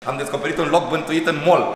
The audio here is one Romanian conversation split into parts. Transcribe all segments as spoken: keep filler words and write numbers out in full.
Am descoperit un loc bântuit în mall.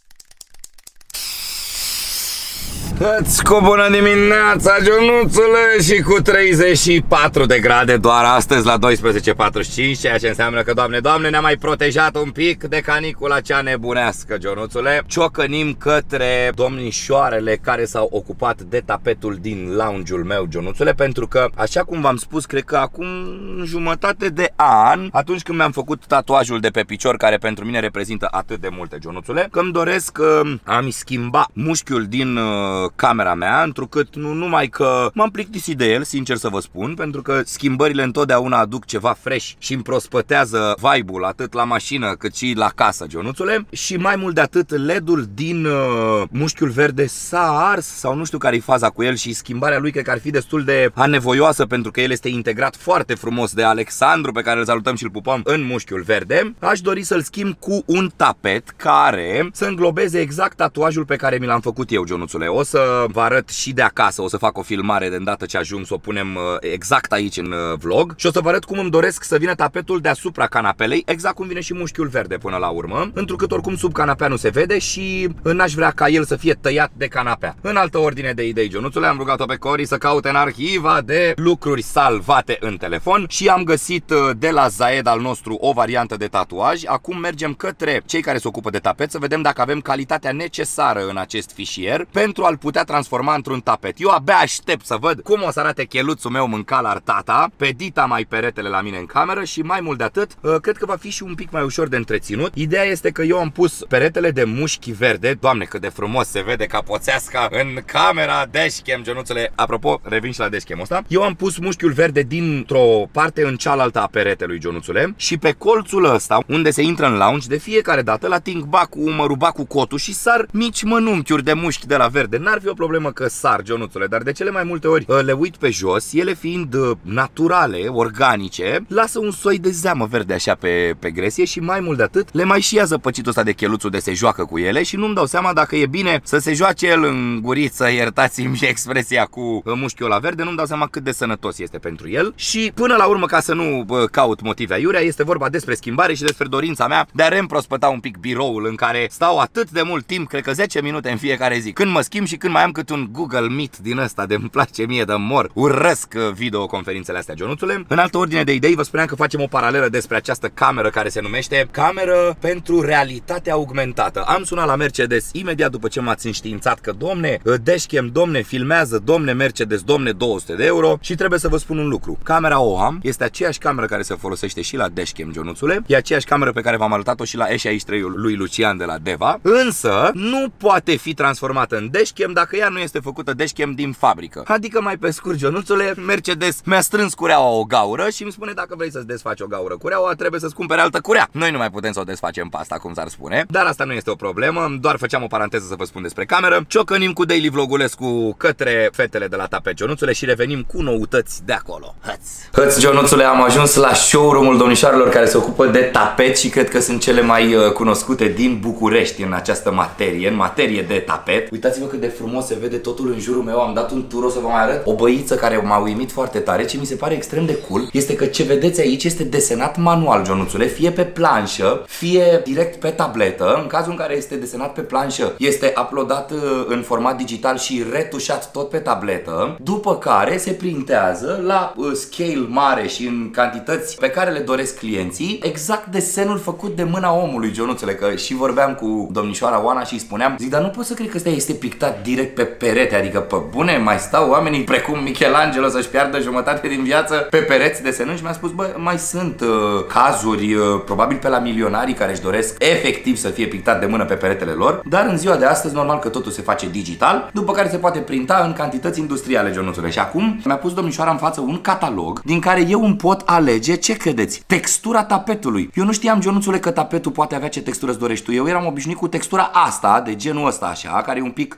Îți cu bună dimineața, Ionuțule, și cu treizeci și patru de grade doar astăzi la douăsprezece patruzeci și cinci, ceea ce înseamnă că, Doamne, Doamne, ne-a mai protejat un pic de canicula cea nebunească, Ionuțule. Ciocănim către domnișoarele care s-au ocupat de tapetul din lounge-ul meu, Ionuțule, pentru că, așa cum v-am spus, cred că acum jumătate de an, atunci când mi-am făcut tatuajul de pe picior, care pentru mine reprezintă atât de multe, Ionuțule, că îmi doresc uh, a-mi schimba mușchiul din uh, camera mea, întrucât nu numai că m-am plictisit de el, sincer să vă spun, pentru că schimbările întotdeauna aduc ceva fresh și îmi prospătează vibe-ul atât la mașină cât și la casă, Ionuțule. Și mai mult de atât, L E D-ul din uh, mușchiul verde s-a ars, sau nu știu care e faza cu el, și schimbarea lui cred că ar fi destul de anevoioasă, pentru că el este integrat foarte frumos de Alexandru, pe care îl salutăm și îl pupăm, în mușchiul verde. Aș dori să-l schimb cu un tapet care să înglobeze exact tatuajul pe care mi l-am făcut eu, Ionuțule. O să vă arăt și de acasă, o să fac o filmare de îndată ce ajung, să o punem exact aici în vlog, și o să vă arăt cum îmi doresc să vină tapetul deasupra canapelei, exact cum vine și mușchiul verde până la urmă, întrucât oricum sub canapea nu se vede și n-aș vrea ca el să fie tăiat de canapea. În altă ordine de idei, Ionuțule, am rugat-o pe Cori să caute în arhiva de lucruri salvate în telefon și am găsit de la Zaed al nostru o variantă de tatuaj. Acum mergem către cei care se ocupă de tapet să vedem dacă avem calitatea necesară în acest fișier pentru a-l putea transforma într-un tapet. Eu abia aștept să văd cum o să arate cheluțul meu mâncalar tata, pe dita mai peretele la mine în cameră, și mai mult de atât, cred că va fi și un pic mai ușor de întreținut. Ideea este că eu am pus peretele de mușchi verde. Doamne, cât de frumos se vede capoțeasca în camera dashcam, Ionuțule. Apropo, revin și la dashcam-ul ăsta. Eu am pus mușchiul verde dintr-o parte în cealaltă a peretelui, Ionuțule, și pe colțul ăsta, unde se intră în lounge, de fiecare dată la ating bacul, umărul, bacul, cotul și sar mici mănunchiuri de mușchi de la verde. N-ar fi o problemă că sar, Ionuțule, dar de cele mai multe ori le uit pe jos, ele fiind naturale, organice, lasă un soi de zeamă verde așa pe, pe gresie și mai mult de atât, le mai și ia zăpăcitul ăsta de cheluțul de se joacă cu ele și nu-mi dau seama dacă e bine să se joace el în guriță, iertați-mi expresia, cu mușchiul ăla verde, nu-mi dau seama cât de sănătos este pentru el. Și până la urmă, ca să nu bă, caut motive aiurea, este vorba despre schimbare și despre dorința mea de a reîmprospăta un pic biroul în care stau atât de mult timp, cred că zece minute în fiecare zi, când mă schimb și când mai am cât un Google Meet din ăsta de îmi place mie de mor. Urăsc videoconferințele astea, Ionuțule. În altă ordine de idei, vă spuneam că facem o paralelă despre această cameră care se numește cameră pentru realitate augmentată. Am sunat la Mercedes imediat după ce m-ați înștiințat că, domne, dashcam, domne, filmează, domne, Mercedes, domne, două sute de euro, și trebuie să vă spun un lucru. Camera o am, este aceeași cameră care se folosește și la dashcam, Ionuțule. E aceeași cameră pe care v-am arătat-o și la E șaizeci și trei-ul lui Lucian de la Deva, însă nu poate fi transformată în dashcam dacă ea nu este făcută dashcam din fabrică. Adică, mai pe scurt, Ionuțule, Mercedes mi-a strâns cureaua o gaură și îmi spune: dacă vrei să-ți desfaci o gaură cureaua, trebuie să-ți cumpere altă curea. Noi nu mai putem să o desfacem pe asta, cum s-ar spune, dar asta nu este o problemă, doar făceam o paranteză să vă spun despre cameră. Ciocănim cu Daily Vlogulescu către fetele de la tapet, Ionuțule, și revenim cu noutăți de acolo. Hăț! Hăț, Ionuțule, am ajuns la showroom-ul domnișoarelor care se ocupă de tapet și cred că sunt cele mai uh, cunoscute din București în această materie, în materie de tapet. Uitați-vă cât de frumos se vede totul în jurul meu. Am dat un tur, o să vă mai arăt o băiță care m-a uimit foarte tare. Ce mi se pare extrem de cool este că ce vedeți aici este desenat manual, Ionuțule, fie pe planșă, fie direct pe tabletă. În cazul în care este desenat pe planșă, este uploadat în format digital și retușat tot pe tabletă, după care se printează la scale mare și în cantități pe care le doresc clienții, exact desenul făcut de mâna omului, Ionuțule. Că și vorbeam cu domnișoara Oana și îi spuneam, zic, dar nu pot să cred că ăsta este pictat direct pe perete, adică pe bune, mai stau oamenii precum Michelangelo să-și piardă jumătate din viață pe pereți desenând? Și mi-a spus, bă, mai sunt uh, cazuri, uh, probabil pe la milionarii care își doresc efectiv să fie pictat de mână pe peretele lor, dar în ziua de astăzi normal că totul se face digital, după care se poate printa în cantități industriale, Ionuțule. Și acum mi-a pus domnișoara în față un catalog din care eu îmi pot alege, ce credeți? Textura tapetului. Eu nu știam, Ionuțule, că tapetul poate avea ce textură îți dorești tu. Eu eram obișnuit cu textura asta, de genul ăsta așa, care e un pic zgrum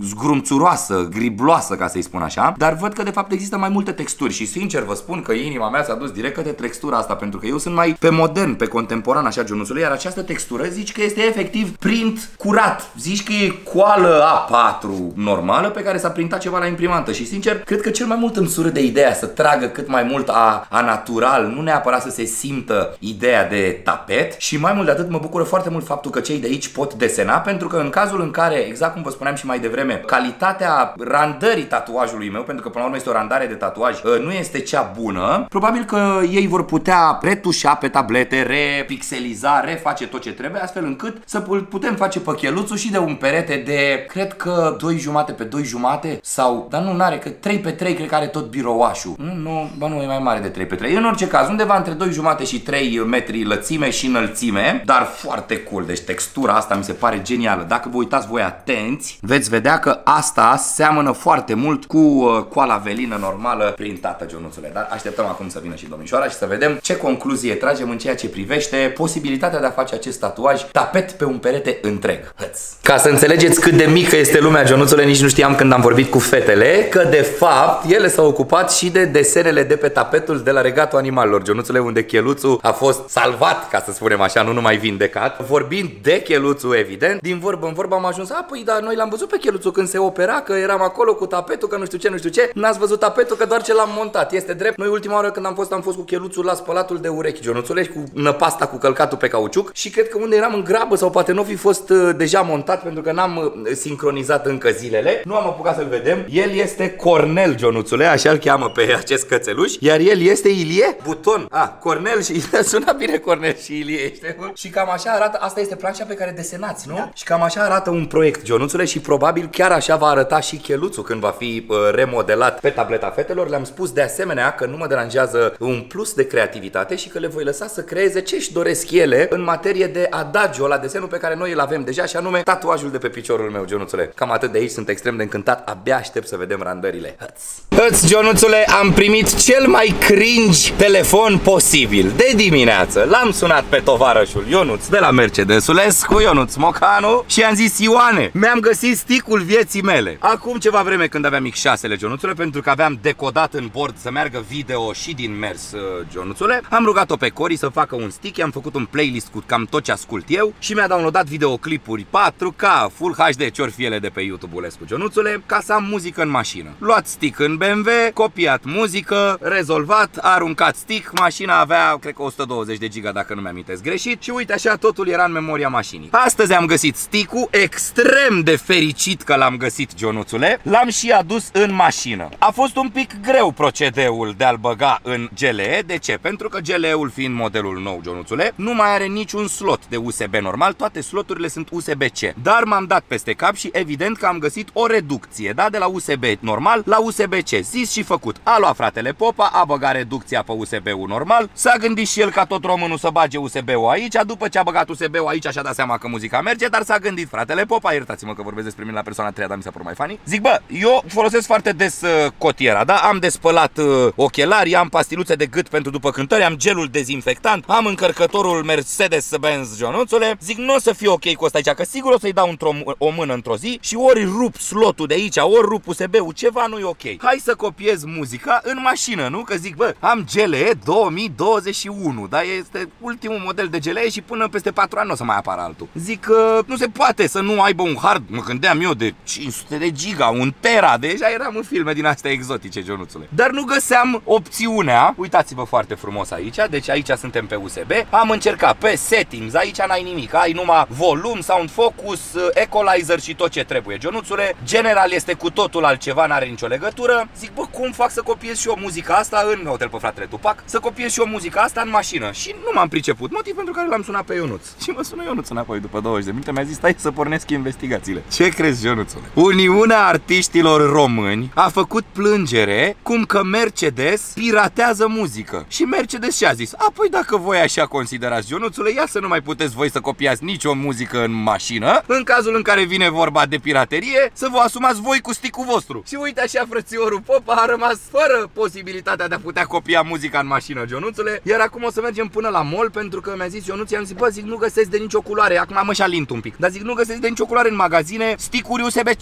lănțuroasă, gribloasă, ca să-i spun așa, dar văd că de fapt există mai multe texturi și sincer vă spun că inima mea s-a dus direct către textura asta, pentru că eu sunt mai pe modern, pe contemporan, așa, Ionuțule, iar această textură zici că este efectiv print curat, zici că e coală A patru normală pe care s-a printat ceva la imprimantă și sincer, cred că cel mai mult îmi surâde ideea să tragă cât mai mult a, a natural, nu neapărat să se simtă ideea de tapet și mai mult de atât mă bucură foarte mult faptul că cei de aici pot desena, pentru că în cazul în care, exact cum vă spuneam și mai devreme, calitatea randării tatuajului meu, pentru că până la urmă este o randare de tatuaj, nu este cea bună, probabil că ei vor putea retușa pe tablete, repixeliza, reface tot ce trebuie, astfel încât să putem face păcheluțul și de un perete de, cred că doi jumate pe doi jumate sau, dar nu, n-are, că trei pe trei cred că are tot birouașul. Nu, nu, bă, nu, e mai mare de trei pe trei. În orice caz, undeva între doi jumate și trei metri lățime și înălțime, dar foarte cool. Deci textura asta mi se pare genială. Dacă vă uitați voi atenți, veți vedea că asta seamănă foarte mult cu uh, coala velină normală printată, Ionuțule. Dar așteptăm acum să vină și domnișoara și să vedem ce concluzie tragem în ceea ce privește posibilitatea de a face acest tatuaj tapet pe un perete întreg. Hăț. Ca să înțelegeți cât de mică este lumea, Ionuțule, nici nu știam când am vorbit cu fetele că de fapt ele s-au ocupat și de desenele de pe tapetul de la Regatul Animalelor, Ionuțule, unde Cheluțu a fost salvat, ca să spunem așa, nu numai vindecat. Vorbind de Cheluțu, evident, din vorbă în vorbă am ajuns, a, păi, dar noi l-am văzut pe Cheluțu când se opera, că eram acolo cu tapetul, că nu știu ce, nu știu ce. N-ați văzut tapetul, că doar ce l-am montat. Este drept. Noi ultima oară când am fost, am fost cu Cheluțu la spălatul de urechi, Ionuțule, cu năpasta cu călcatul pe cauciuc și cred că unde eram în grabă sau poate nu fi fost uh, deja montat pentru că n-am uh, sincronizat încă zilele. Nu am apucat să-l vedem. El este Cornel, Ionuțule, așa îl cheamă pe acest cățeluș, iar el este Ilie Buton. Ah, Cornel și sună bine Cornel și Ilie, știi? Și cam așa arată, asta este planșa pe care desenați, nu? Da. Și cam așa arată un proiect, Ionuțule, și probabil chiar așa va arăta și Cheluțu când va fi uh, remodelat pe tableta fetelor. Le-am spus de asemenea că nu mă deranjează un plus de creativitate și că le voi lăsa să creeze ce își doresc ele în materie de adagio la desenul pe care noi îl avem deja, și anume tatuajul de pe piciorul meu, Ionuțule. Cam atât de aici, sunt extrem de încântat, abia aștept să vedem randările. Hăț! Hăț, Ionuțule, am primit cel mai cringe telefon posibil. De dimineață l-am sunat pe tovarășul Ionuț de la Mercedesulescu, Ionuț Mocanu, și am zis: Ioane, mi-am găsit sticul vieții mele. Acum ceva vreme, când aveam X șase-le, Ionuțule, pentru că aveam decodat în bord să meargă video și din mers, Ionuțule, am rugat-o pe Cori să facă un stick, am făcut un playlist cu cam tot ce ascult eu și mi-a downloadat videoclipuri patru K, Full H D, ce-or fi ele de pe YouTube-ulescu, Ionuțule, ca să am muzică în mașină. Luat stick în B M W, copiat muzică, rezolvat, aruncat stick, mașina avea, cred că o sută douăzeci de giga, dacă nu mi-amintesc greșit, și uite așa, totul era în memoria mașinii. Astăzi am găsit stick-ul, extrem de fericit că l-am găsit, Ionuțule, l-am și adus în mașină. A fost un pic greu procedeul de a-l băga în G L E. De ce? Pentru că G L E-ul, fiind modelul nou, Ionuțule, nu mai are niciun slot de U S B normal, toate sloturile sunt U S B C. Dar m-am dat peste cap și evident că am găsit o reducție, da? De la U S B normal la U S B C. Zis și făcut. A luat fratele Popa, a băgat reducția pe U S B-ul normal, s-a gândit și el ca tot românul să bage U S B-ul aici, după ce a băgat U S B-ul aici și-a dat seama că muzica merge, dar s-a gândit fratele Popa, iertați-mă că vorbesc despre mine la persoana a treia, dar mi s-a părut mai funny. Zic, bă, eu folosesc foarte des uh, cotiera, da? Am despălat uh, ochelari, am pastiluțe de gât pentru după cântări, am gelul dezinfectant, am încărcătorul Mercedes-Benz, Ionuțule. Zic, nu o să fie ok cu ăsta aici, că sigur o să-i dau într-o o mână într-o zi și ori rup slotul de aici, ori rup U S B-ul, ceva nu e ok. Hai să copiez muzica în mașină, nu? Că zic, bă, am G L E două mii douăzeci și unu, da? Este ultimul model de G L E și până peste patru ani nu o să mai apară altul. Zic că nu se poate să nu aibă un hard, mă gândeam eu, de cinci sute de giga, un tera, deja eram în filme din astea exotice, Ionuțule. Dar nu găseam opțiunea, uitați-vă foarte frumos aici, deci aici suntem pe U S B, am încercat pe settings, aici n-ai nimic, ai numai volum, sound focus, equalizer și tot ce trebuie, Ionuțule. General este cu totul altceva, n-are nicio legătură. Zic, bă, cum fac să copiez și eu muzica asta în hotel pe fratele Tupac, să copiez și eu muzica asta în mașină? Și nu m-am priceput, motiv pentru care l-am sunat pe Ionuț. Și mă sună Ionuț înapoi după douăzeci de minute, mi-a zis, stai să pornesc investigațiile. Ce crezi, Ionuțule? Uniunea Artiștilor Români a făcut plângere cum că Mercedes piratează muzică. Și Mercedes și-a zis, a, păi dacă voi așa considerați, Ionuțule, ia să nu mai puteți voi să copiați nicio muzică în mașină, în cazul în care vine vorba de piraterie, să vă asumați voi cu sticul vostru. Și uite așa, frățiorul Popa a rămas fără posibilitatea de a putea copia muzica în mașină, Ionuțule. Iar acum o să mergem până la mall, pentru că mi-a zis Ionuț, i-am zis, bă, zic, nu găsesc de nicio culoare, acum am așa lint un pic, dar zic, nu găsesc de nicio culoare în magazine sticuri U S B C.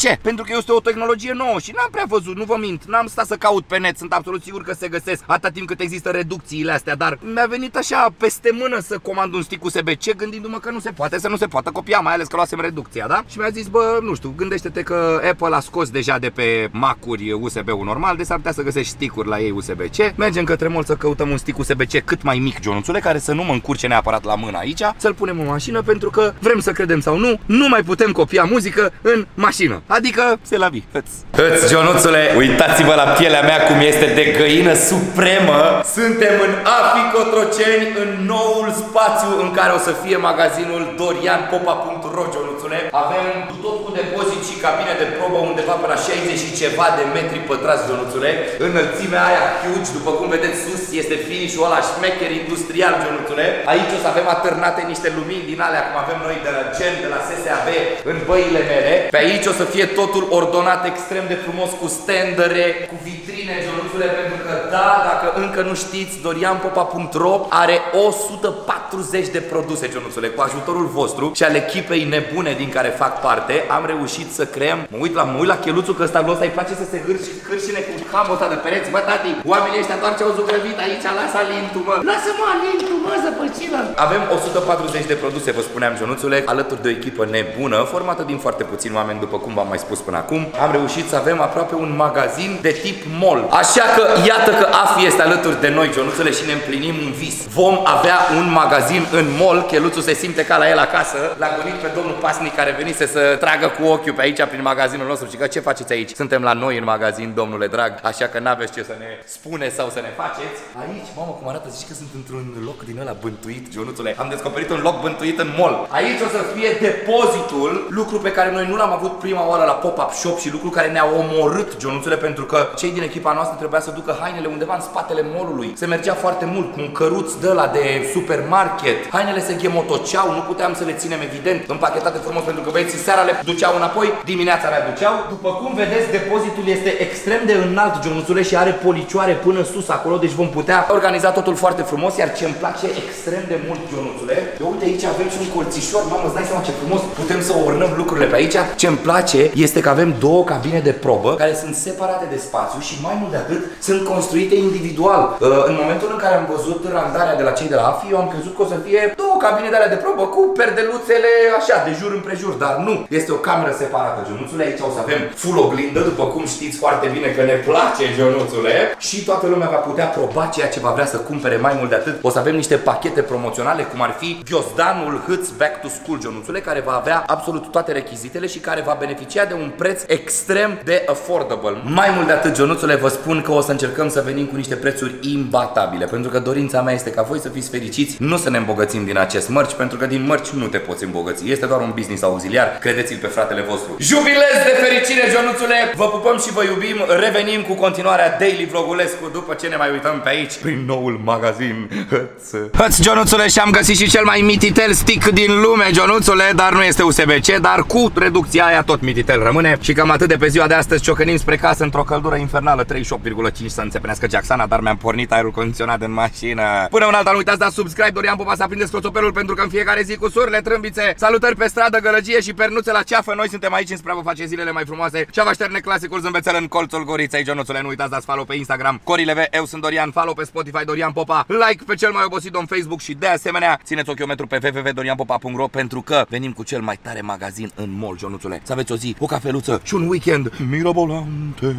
ce? Pentru că este o tehnologie nouă și n-am prea văzut, nu vă mint, n-am stat să caut pe net, sunt absolut sigur că se găsesc atâta timp cât există reducțiile astea, dar mi-a venit așa peste mână să comand un stick U S B C gândindu-mă că nu se poate, să nu se poată copia, mai ales că luasem reducția, da? Și mi-a zis, bă, nu știu, gândește-te că Apple a scos deja de pe Mac-uri U S B-ul normal, deci s-ar putea să găsești stick-uri la ei U S B C. Mergem către mall să căutăm un stick U S B C cât mai mic, Ionuțule, care să nu mă încurce neapărat la mână aici, să-l punem în mașină pentru că vrem să credem sau nu, nu mai putem copia muzică în mașină. Adică, se la vi. Hăți, Ionuțule, uitați-vă la pielea mea cum este de găină supremă. Suntem în Afi Cotroceni, în noul spațiu în care o să fie magazinul dorian popa punct ro, Ionuțule. Avem tot cu depozit și cabine de probă undeva pe la șaizeci și ceva de metri pătrați, Ionuțule. Înălțimea aia huge, după cum vedeți sus, este finish-ul ăla șmecher industrial, Ionuțule. Aici o să avem atârnate niște lumini din alea, cum avem noi de la Gen, de la S S A B, în băile mele. Pe aici o să fie totul ordonat extrem de frumos, cu standere, cu vitrine, Ionuțule, pentru că da, dacă încă nu știți, dorian popa punct ro are o sută patruzeci de produse, Ionuțule. Cu ajutorul vostru și al echipei nebune din care fac parte, am reușit să creăm. Mă uit la, mă uit la cheluțul, că ăsta ăsta îi place să se hârși, hârșine cu camul ăsta de pereți. Bă, tati, oamenii ăștia doar ce-au zugrăvit aici, lasă alintul, mă. Lasă-mă alintul, mă, zăpăcină. Avem o sută patruzeci de produse, vă spuneam, Ionuțule, alături de o echipă nebună, formată din foarte puțini oameni, după cum v-am mai spus până acum. Am reușit să avem aproape un magazin de tip mall. Așa că, iată că Afi este alături de noi, Ionuțule, și ne împlinim un vis. Vom avea un magazin în mall. Cheluțul se simte ca la el acasă. L-a gândit pe domnul pasnic care venise să tragă cu ochiul pe aici prin magazinul nostru și că ce faceți aici? Suntem la noi în magazin, domnule drag, așa că n-aveți ce să ne spuneți sau să ne faceți. Aici, mamă, cum arată, zici că sunt într-un loc din ăla bântuit, Ionuțule. Am descoperit un loc bântuit în mall. Aici o să fie depozitul, lucru pe care noi nu l-am avut prima oară la pop-up shop și lucru care ne-a omorât, Ionuțule, pentru că cei din echipa noastră trebuia să ducă hainele undeva în spatele mall-ului. Se mergea foarte mult cu un căruț de ăla de supermarket. Hainele se ghemotoceau, nu puteam să le ținem evident împachetate frumos pentru că băieții seara le duceau înapoi, dimineața le aduceau. După cum vedeți, depozitul este extrem de înalt, Ionuțule, și are policioare până sus acolo, deci vom putea organiza totul foarte frumos, iar ce îmi place extrem de mult, Ionuțule, de uite aici avem și un colțișor, mamă, îți dai seama ce frumos putem să ornăm lucrurile pe aici. Ce îmi place este că avem două cabine de probă care sunt separate de spațiu și mai mult de atât sunt construite individual. În momentul în care am văzut randarea de la cei de la Afi, eu am crezut că o să fie două cabine de alea de probă cu perdeluțele așa, de jur împrejur, dar nu. Este o cameră separată, Ionuțule. Aici o să avem full oglindă, după cum știți foarte bine că ne place, Ionuțule. Și toată lumea va putea proba ceea ce va vrea să cumpere. Mai mult de atât, o să avem niște pachete promoționale, cum ar fi Ghiozdanul Hâț Back to School, Ionuțule, care va avea absolut toate rechizitele și care va beneficia de un preț extrem de affordable. Mai mult de atât, Ionuțule, vă spun că o să încercăm să venim cu niște prețuri imbatabile, pentru că dorința mea este ca voi să fiți fericiți, nu să ne îmbogățim din acest mărci, pentru că din mărci nu te poți îmbogăți. Este doar un business auxiliar, credeți-l pe fratele vostru. Jubilez de fericire, Ionuțule! Vă pupăm și vă iubim. Revenim cu continuarea Daily Vlogulescu după ce ne mai uităm pe aici prin noul magazin Hăț. Hăț, Ionuțule, și am găsit și cel mai mititel stick din lume, Ionuțule, dar nu este U S B C, dar cu reducția aia tot mititel rămâne. Și cam atât de pe ziua de astăzi. Ciocănim spre casă într-o căldură infernală, treizeci și opt virgulă cinci să înțepenească Jacksana, dar mi-am pornit aerul condiționat în mașină. Până un alta, nu uitați, dați subscribe, Dorian Popa, să aprindeți cloțopelul, pentru că în fiecare zi cu surle, trâmbițe, salutări pe stradă, gălăgie și pernuțe la ceafă, noi suntem aici înspre a vă face zilele mai frumoase și a vă șterne clasicul zâmbețel în colțul guriței, Ionuțule. Nu uitați, dați follow pe Instagram, Corileve, eu sunt Dorian, follow pe Spotify, Dorian Popa, like pe cel mai obosit om Facebook și de asemenea, țineți ochiometru pe w w w punct dorian popa punct ro, pentru că venim cu cel mai tare magazin în mall, Ionuțule. Să aveți o zi, o cafeluță și un weekend mirabolante.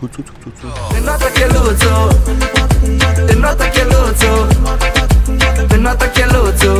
Înnoată cheluțo, înnoată cheluțo, înnoată cheluțo.